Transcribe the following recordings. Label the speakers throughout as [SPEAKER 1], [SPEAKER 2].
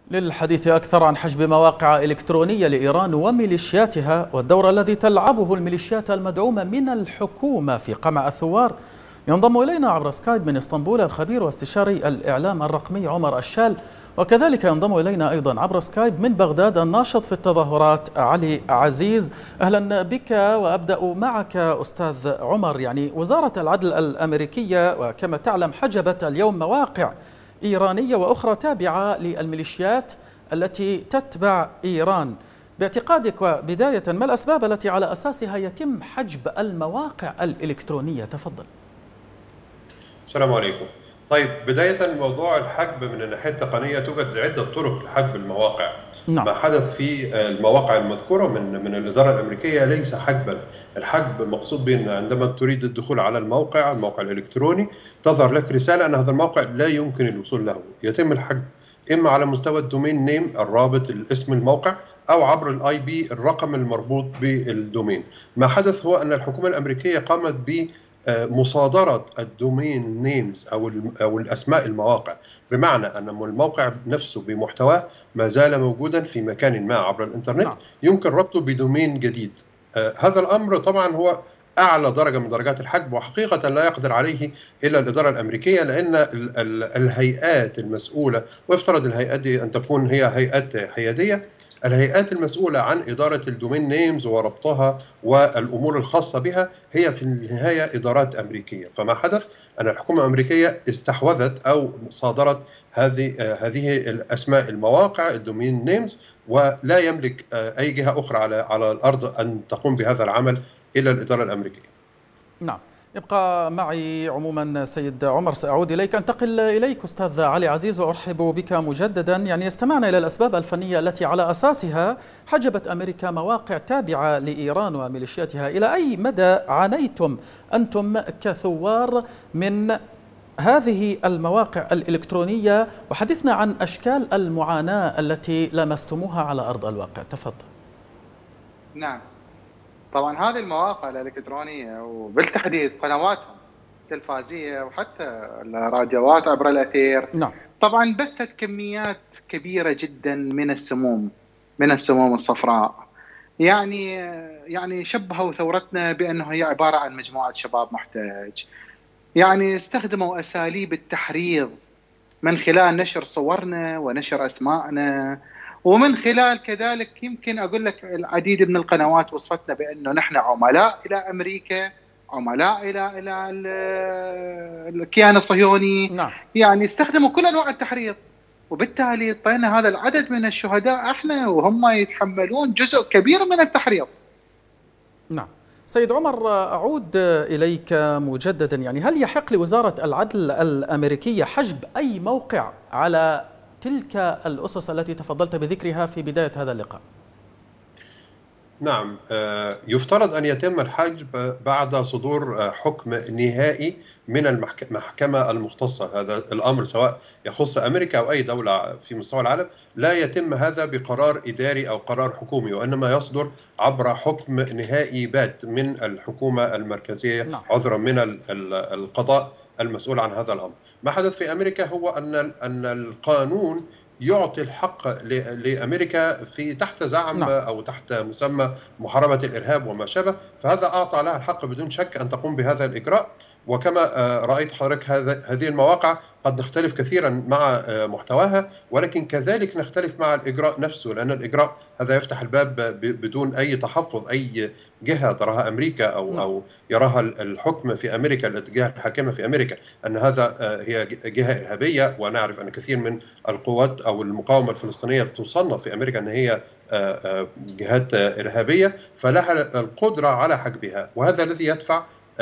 [SPEAKER 1] للحديث أكثر عن حجب مواقع إلكترونية لإيران وميليشياتها والدور الذي تلعبه الميليشيات المدعومة من الحكومة في قمع الثوار، ينضم إلينا عبر سكايب من اسطنبول الخبير واستشاري الإعلام الرقمي عمر الشال، وكذلك ينضم إلينا أيضا عبر سكايب من بغداد الناشط في التظاهرات علي عزيز. أهلا بك، وأبدأ معك أستاذ عمر. وزارة العدل الأمريكية وكما تعلم حجبت اليوم مواقع إيرانية وأخرى تابعة للميليشيات التي تتبع إيران. باعتقادك وبداية، ما الأسباب التي على أساسها يتم حجب المواقع الإلكترونية؟ تفضل.
[SPEAKER 2] السلام عليكم. طيب، بداية موضوع الحجب من الناحية التقنية توجد عدة طرق لحجب المواقع.
[SPEAKER 1] نعم.
[SPEAKER 2] ما حدث في المواقع المذكورة من الإدارة الأمريكية ليس حجبا. الحجب مقصود به أن عندما تريد الدخول على الموقع الإلكتروني تظهر لك رسالة أن هذا الموقع لا يمكن الوصول له. يتم الحجب إما على مستوى الدومين نيم، الرابط الاسم الموقع، أو عبر الاي بي، الرقم المربوط بالدومين. ما حدث هو أن الحكومة الأمريكية قامت بمصادرة الدومين نيمز أو الأسماء المواقع، بمعنى أن الموقع نفسه بمحتواه ما زال موجودا في مكان ما عبر الإنترنت، يمكن ربطه بدومين جديد. هذا الأمر طبعا هو أعلى درجة من درجات الحجب، وحقيقة لا يقدر عليه إلا الإدارة الأمريكية، لأن الهيئات المسؤولة، ويفترض الهيئات دي أن تكون هي هيئات حيادية، الهيئات المسؤولة عن إدارة الدومين نيمز وربطها والأمور الخاصة بها هي في النهاية إدارات أمريكية. فما حدث أن الحكومة الأمريكية استحوذت أو صادرت هذه الأسماء المواقع الدومين نيمز، ولا يملك أي جهة أخرى على الأرض أن تقوم بهذا العمل إلا الإدارة الأمريكية.
[SPEAKER 1] نعم، يبقى معي عموما سيد عمر. سأعود إليك، أنتقل إليك أستاذ علي عزيز وأرحب بك مجددا. استمعنا إلى الأسباب الفنية التي على أساسها حجبت أمريكا مواقع تابعة لإيران وميليشياتها. إلى أي مدى عانيتم أنتم كثوار من هذه المواقع الإلكترونية؟ وحدثنا عن أشكال المعاناة التي لمستموها على أرض الواقع. تفضل.
[SPEAKER 3] نعم، طبعا هذه المواقع الإلكترونية وبالتحديد قنواتهم التلفازية وحتى الراديوات عبر الأثير،
[SPEAKER 1] نعم،
[SPEAKER 3] طبعا بثت كميات كبيرة جدا من السموم الصفراء. يعني شبهوا ثورتنا بأنه هي عبارة عن مجموعة شباب محتاج. استخدموا أساليب التحريض من خلال نشر صورنا ونشر أسماءنا، ومن خلال كذلك يمكن أقول لك العديد من القنوات وصفتنا بأنه نحن عملاء إلى أمريكا، عملاء إلى الكيان الصهيوني.
[SPEAKER 1] نعم.
[SPEAKER 3] استخدموا كل أنواع التحريض، وبالتالي طينا هذا العدد من الشهداء احنا، وهم يتحملون جزء كبير من التحريض.
[SPEAKER 1] نعم. سيد عمر، أعود إليك مجددا. هل يحق لوزارة العدل الأمريكية حجب أي موقع على تلك الأسس التي تفضلت بذكرها في بداية هذا اللقاء؟
[SPEAKER 2] نعم، يفترض أن يتم الحجب بعد صدور حكم نهائي من المحكمة المختصة. هذا الأمر سواء يخص أمريكا أو أي دولة في مستوى العالم لا يتم هذا بقرار إداري أو قرار حكومي، وإنما يصدر عبر حكم نهائي بات من الحكومة المركزية، عذرا من القضاء المسؤول عن هذا الأمر. ما حدث في أمريكا هو أن القانون يعطي الحق لأمريكا في تحت زعم أو تحت مسمى محاربة الإرهاب وما شابه، فهذا أعطى لها الحق بدون شك أن تقوم بهذا الإجراء. وكما رأيت حضرتك هذه المواقع قد نختلف كثيرا مع محتواها، ولكن كذلك نختلف مع الإجراء نفسه، لأن الإجراء هذا يفتح الباب بدون أي تحفظ. أي جهة تراها أمريكا أو يراها الحكم في أمريكا، الجهة الحاكمة في أمريكا، أن هذا هي جهة إرهابية، ونعرف أن كثير من القوات أو المقاومة الفلسطينية تصنف في أمريكا أن هي جهات إرهابية، فلها القدرة على حجبها. وهذا الذي يدفع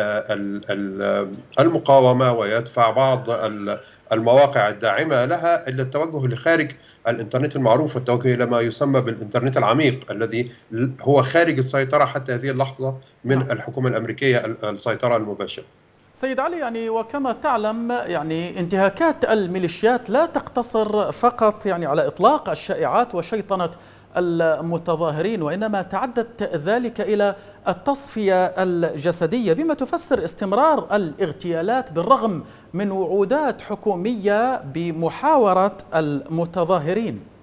[SPEAKER 2] المقاومة ويدفع بعض المواقع الداعمة لها إلى التوجه لخارج الإنترنت المعروف، والتوجه إلى ما يسمى بالإنترنت العميق الذي هو خارج السيطرة حتى هذه اللحظة من الحكومة الأمريكية، السيطرة المباشرة.
[SPEAKER 1] سيد علي، وكما تعلم انتهاكات الميليشيات لا تقتصر فقط على إطلاق الشائعات وشيطنة المتظاهرين، وإنما تعدت ذلك إلى التصفية الجسدية، بما تفسر استمرار الاغتيالات بالرغم من وعودات حكومية بمحاورة المتظاهرين.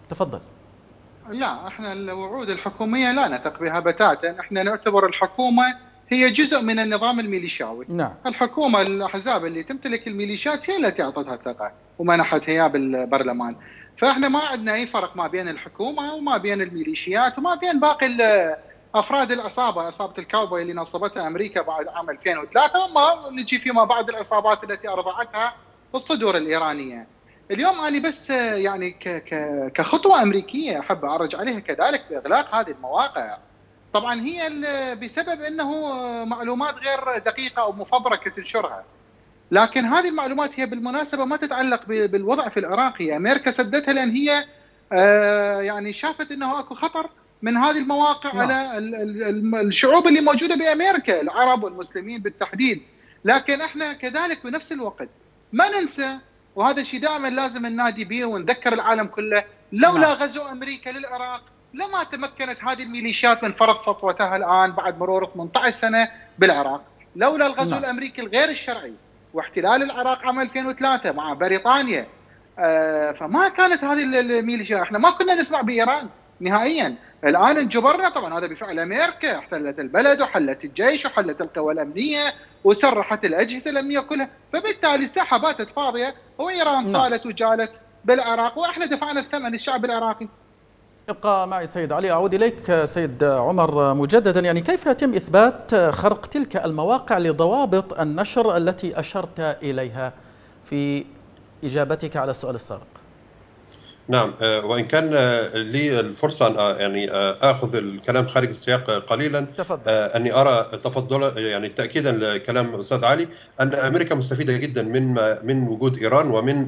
[SPEAKER 1] تفضل.
[SPEAKER 3] لا، احنا الوعود الحكوميه لا نثق بها بتاتا، احنا نعتبر الحكومه هي جزء من النظام الميليشياوي.
[SPEAKER 1] نعم.
[SPEAKER 3] الحكومه الاحزاب اللي تمتلك الميليشيات هي التي اعطتها الثقه ومنحتها اياها بالبرلمان. فاحنا ما عندنا اي فرق ما بين الحكومه وما بين الميليشيات وما بين باقي افراد عصابه الكاوبوي اللي نصبتها امريكا بعد عام 2003، وما نجي فيما بعد العصابات التي ارضعتها الصدور الايرانيه. اليوم انا بس يعني كخطوه امريكيه احب ارجع عليها كذلك باغلاق هذه المواقع. طبعا هي بسبب انه معلومات غير دقيقه او مفبركه تنشرها، لكن هذه المعلومات هي بالمناسبه ما تتعلق بالوضع في العراق. هي امريكا سدتها لان هي يعني شافت انه اكو خطر من هذه المواقع على الشعوب اللي موجوده بامريكا، العرب والمسلمين بالتحديد. لكن احنا كذلك بنفس الوقت ما ننسى، وهذا الشيء دائما لازم ننادي به ونذكر العالم كله، لولا غزو امريكا للعراق لما تمكنت هذه الميليشيات من فرض سطوتها الان بعد مرور 18 سنه بالعراق. لولا الغزو الامريكي الغير الشرعي واحتلال العراق عام 2003 مع بريطانيا، فما كانت هذه الميليشيا. احنا ما كنا نسمع بايران نهائيا. الان انجبرنا، طبعا هذا بفعل امريكا، احتلت البلد وحلت الجيش وحلت القوى الامنيه وسرحت الاجهزه الامنيه كلها، فبالتالي الساحه باتت فاضيه وايران صالت وجالت بالعراق، واحنا دفعنا الثمن الشعب العراقي.
[SPEAKER 1] ابقى معي سيد علي. أعود إليك سيد عمر مجددا، يعني كيف يتم إثبات خرق تلك المواقع لضوابط النشر التي أشرت إليها في إجابتك على السؤال السابق؟
[SPEAKER 2] نعم، وإن كان لي الفرصة أن يعني آخذ الكلام خارج السياق قليلا.
[SPEAKER 1] تفضل.
[SPEAKER 2] أني أرى تفضل يعني تأكيدا لكلام الأستاذ علي أن أمريكا مستفيدة جدا من وجود إيران ومن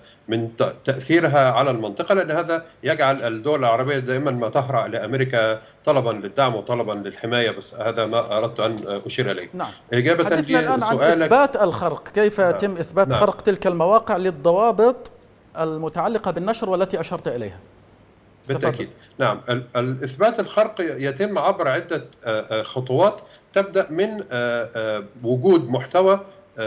[SPEAKER 2] تأثيرها على المنطقة، لأن هذا يجعل الدول العربية دائما ما تهرع لأمريكا طلبا للدعم وطلبا للحماية. بس هذا ما أردت أن أشير إليه.
[SPEAKER 1] نعم.
[SPEAKER 2] إجابة
[SPEAKER 1] حدثنا الآن عن إثبات الخرق، كيف يتم إثبات خرق تلك المواقع للضوابط المتعلقة بالنشر والتي أشرت إليها؟
[SPEAKER 2] بالتأكيد. نعم، الإثبات الخرق يتم عبر عدة خطوات، تبدأ من وجود محتوى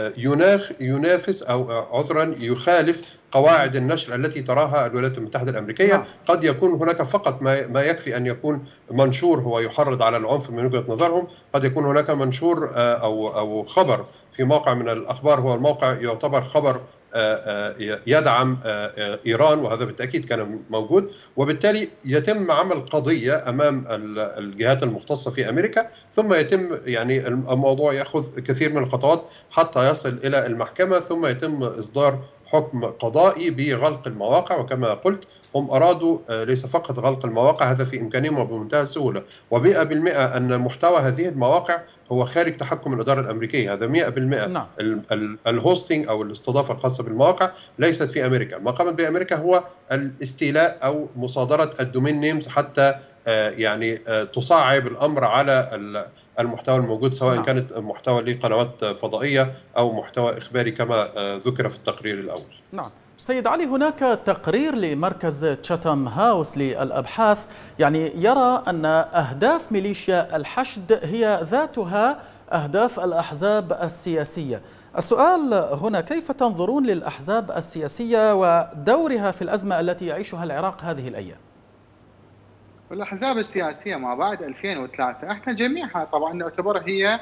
[SPEAKER 2] ينافس أو عذرا يخالف قواعد النشر التي تراها الولايات المتحدة الأمريكية. قد يكون هناك فقط ما يكفي أن يكون منشور هو يحرض على العنف من وجهة نظرهم، قد يكون هناك منشور أو خبر في موقع من الأخبار هو الموقع يعتبر خبر يدعم إيران، وهذا بالتأكيد كان موجود، وبالتالي يتم عمل قضية أمام الجهات المختصة في أمريكا، ثم يتم يعني الموضوع يأخذ كثير من الخطوات حتى يصل إلى المحكمة، ثم يتم إصدار حكم قضائي بغلق المواقع. وكما قلت هم أرادوا ليس فقط غلق المواقع، هذا في إمكانهم وبمنتهى السهولة، و100% أن محتوى هذه المواقع هو خارج تحكم الإدارة الأمريكية. هذا 100%.
[SPEAKER 1] نعم.
[SPEAKER 2] الهوستنج أو الاستضافة الخاصة بالمواقع ليست في أمريكا. ما قامت به أمريكا هو الاستيلاء أو مصادرة الدومين نيمز حتى يعني تصعب الأمر على المحتوى الموجود، سواء كانت محتوى لقنوات فضائية أو محتوى إخباري كما ذكر في التقرير الأول.
[SPEAKER 1] نعم. سيد علي، هناك تقرير لمركز تشاتام هاوس للأبحاث يعني يرى أن أهداف ميليشيا الحشد هي ذاتها أهداف الأحزاب السياسية. السؤال هنا، كيف تنظرون للأحزاب السياسية ودورها في الأزمة التي يعيشها العراق هذه الأيام؟
[SPEAKER 3] الأحزاب السياسية ما بعد 2003 احنا جميعها طبعا نعتبر هي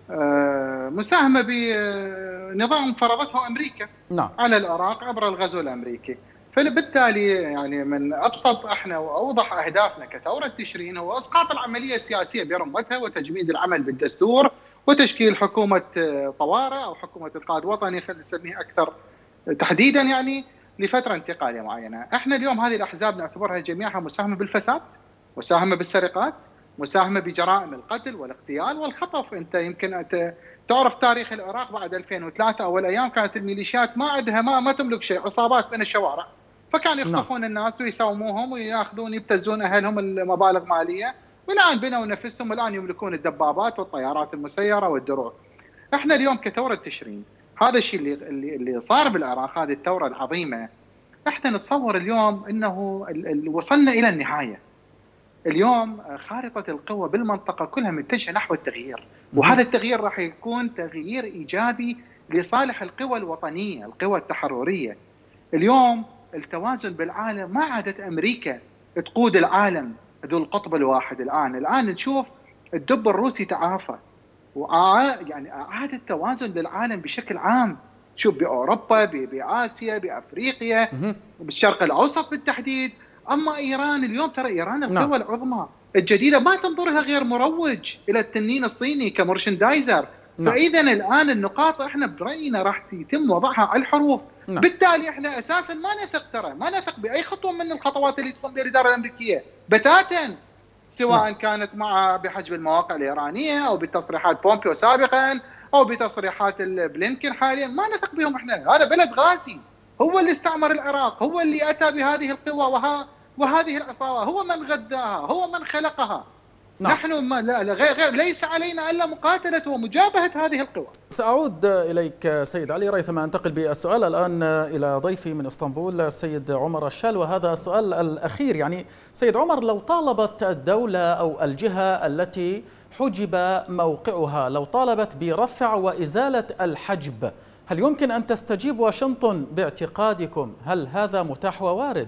[SPEAKER 3] مساهمة بنظام فرضته أمريكا على العراق عبر الغزو الأمريكي. فبالتالي يعني من أبسط احنا وأوضح أهدافنا كثورة تشرين هو إسقاط العملية السياسية برمتها وتجميد العمل بالدستور وتشكيل حكومة طوارئ أو حكومة إنقاذ وطني، خلينا نسميها أكثر تحديدا، يعني لفترة انتقالية معينة. احنا اليوم هذه الأحزاب نعتبرها جميعها مساهمة بالفساد، مساهمة بالسرقات، مساهمة بجرائم القتل والاغتيال والخطف. انت يمكن تعرف تاريخ العراق بعد 2003 اول ايام كانت الميليشيات ما عندها ما تملك شيء، عصابات من الشوارع، فكانوا يخطفون الناس ويساوموهم وياخذون يبتزون اهلهم المبالغ ماليه، والان بنوا نفسهم والان يملكون الدبابات والطيارات المسيره والدروع. احنا اليوم كثوره تشرين هذا الشيء اللي صار بالعراق، هذه الثوره العظيمه، احنا نتصور اليوم انه وصلنا الى النهايه. اليوم خارطة القوى بالمنطقة كلها متجهة نحو التغيير، وهذا التغيير راح يكون تغيير إيجابي لصالح القوى الوطنية، القوى التحررية. اليوم التوازن بالعالم ما عادت أمريكا تقود العالم ذو القطب الواحد. الآن نشوف الدب الروسي تعافى، يعني أعاد التوازن للعالم بشكل عام. شوف بأوروبا، بآسيا، بأفريقيا، بالشرق الأوسط بالتحديد. أما إيران اليوم، ترى إيران القوى العظمى الجديدة ما تنظر لها غير مروج إلى التنين الصيني كمرشندايزر. فإذا الآن النقاط احنا برأينا راح يتم وضعها على الحروف. بالتالي احنا أساسا ما نثق بأي خطوة من الخطوات اللي تقوم بها الإدارة الأمريكية بتاتا، سواء كانت بحجب المواقع الإيرانية أو بتصريحات بومبيو سابقا أو بتصريحات بلينكن حاليا. ما نثق بهم احنا. هذا بلد غازي، هو اللي استعمر العراق، هو اللي أتى بهذه القوى وهذه العصابة، هو من غذاها، هو من خلقها. نحن ليس علينا الا مقاتله ومجابهه هذه القوى.
[SPEAKER 1] سأعود اليك سيد علي ريثما انتقل بالسؤال الان الى ضيفي من اسطنبول السيد عمر الشال، وهذا السؤال الاخير. يعني سيد عمر، لو طالبت الدوله او الجهه التي حجب موقعها لو طالبت برفع وازاله الحجب، هل يمكن ان تستجيب واشنطن باعتقادكم؟ هل هذا متاح ووارد؟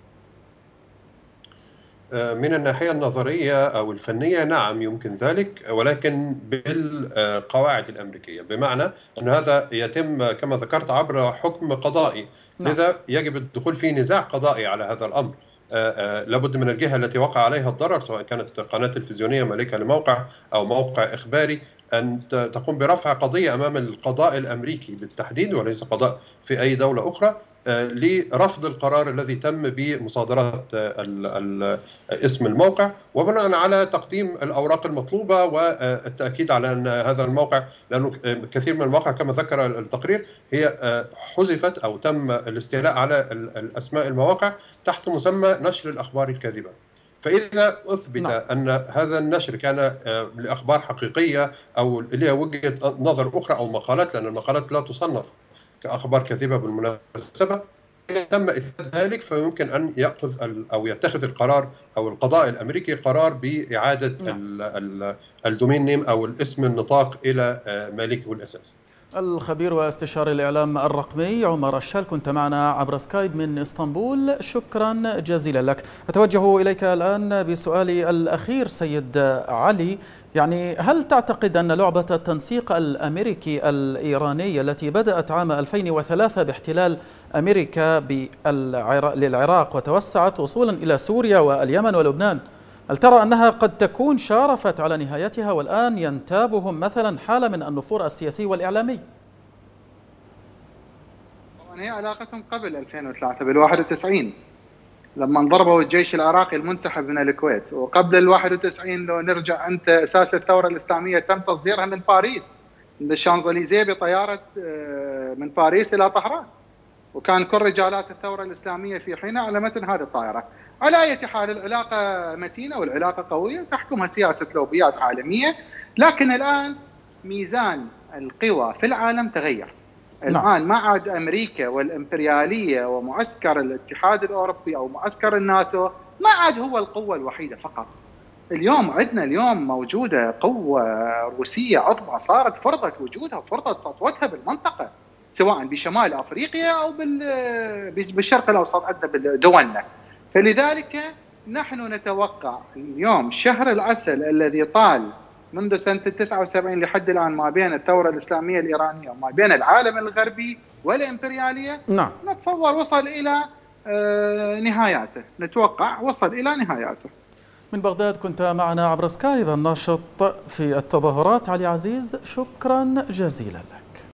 [SPEAKER 2] من الناحية النظرية أو الفنية نعم يمكن ذلك، ولكن بالقواعد الأمريكية، بمعنى أن هذا يتم كما ذكرت عبر حكم قضائي. لذا يجب الدخول في نزاع قضائي على هذا الأمر. لابد من الجهة التي وقع عليها الضرر، سواء كانت قناة تلفزيونية مالكة لموقع أو موقع إخباري، أن تقوم برفع قضية أمام القضاء الأمريكي بالتحديد، وليس قضاء في أي دولة أخرى، لرفض القرار الذي تم بمصادرة اسم الموقع، وبناء على تقديم الأوراق المطلوبة والتأكيد على أن هذا الموقع، لأنه كثير من المواقع كما ذكر التقرير هي حذفت أو تم الاستيلاء على الأسماء المواقع تحت مسمى نشر الأخبار الكاذبة. فإذا أثبت أن هذا النشر كان لأخبار حقيقية أو لها وجهة نظر أخرى أو مقالات، لأن المقالات لا تصنف كأخبار كاذبة بالمناسبة، إذا تم إثبات ذلك فيمكن أن يأخذ أو يتخذ القرار أو القضاء الأمريكي قرار بإعادة الدومين نيم أو الاسم النطاق إلى مالكه الأساسي.
[SPEAKER 1] الخبير واستشاري الإعلام الرقمي عمر الشال كنت معنا عبر سكايب من اسطنبول، شكرا جزيلا لك. أتوجه إليك الآن بسؤالي الأخير سيد علي، يعني هل تعتقد أن لعبة التنسيق الأمريكي الإيراني التي بدأت عام 2003 باحتلال أمريكا للعراق وتوسعت وصولا إلى سوريا واليمن ولبنان، هل ترى أنها قد تكون شارفت على نهايتها والآن ينتابهم مثلا حالة من النفور السياسي والإعلامي؟
[SPEAKER 3] طبعا هي علاقتهم قبل 2003 بال91 لما انضربوا الجيش العراقي المنسحب من الكويت، وقبل ال91 لو نرجع أنت أساس الثورة الإسلامية تم تصديرها من باريس، من الشانزليزيه بطيارة من باريس إلى طهران، وكان كل رجالات الثورة الإسلامية في حينها على متن هذه الطائرة. على أي حال العلاقة متينة والعلاقة قوية، تحكمها سياسة لوبيات عالمية، لكن الآن ميزان القوى في العالم تغير. الآن ما عاد أمريكا والإمبريالية ومعسكر الاتحاد الأوروبي أو معسكر الناتو ما عاد هو القوة الوحيدة فقط. اليوم عندنا موجودة قوة روسية عظمى صارت فرضت وجودها وفرضت سطوتها بالمنطقة، سواء بشمال أفريقيا أو بالشرق الأوسط عندنا بدولنا. فلذلك نحن نتوقع اليوم شهر العسل الذي طال منذ سنة 79 لحد الآن ما بين الثورة الإسلامية الإيرانية وما بين العالم الغربي والإمبريالية، نتصور وصل إلى نهاياته، نتوقع وصل إلى نهاياته.
[SPEAKER 1] من بغداد كنت معنا عبر سكايب الناشط في التظاهرات علي عزيز، شكرا جزيلا لك.